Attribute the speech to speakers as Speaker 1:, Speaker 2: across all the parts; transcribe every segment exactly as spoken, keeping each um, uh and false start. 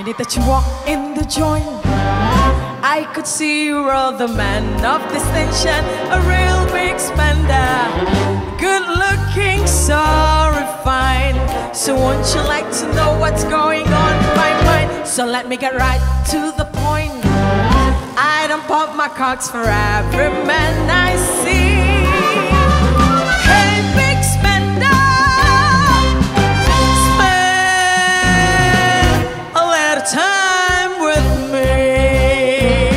Speaker 1: minute that you walk in the joint, I could see you were the man of distinction, a real big spender, good looking, so refined. So won't you like to know what's going on in my mind? So let me get right to the point. I don't pop my corks for every man I see. Hey, big spender, spend a little time with me.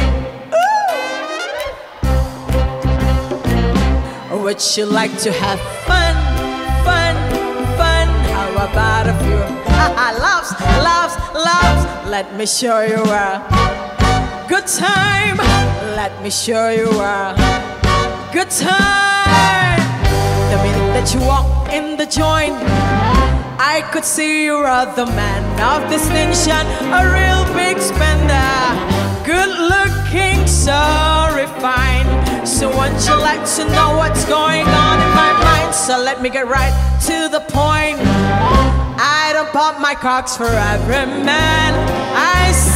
Speaker 1: Ooh. Would you like to have fun, fun, fun? How about a few loves, loves, loves? Let me show you a good time. Let me show you a good time. The minute that you walk in the joint, I could see you are the man of distinction, a real big spender, good looking, so refined. So won't you like to know what's going on in my mind? So let me get right to the point. I don't pop my corks for every man I see.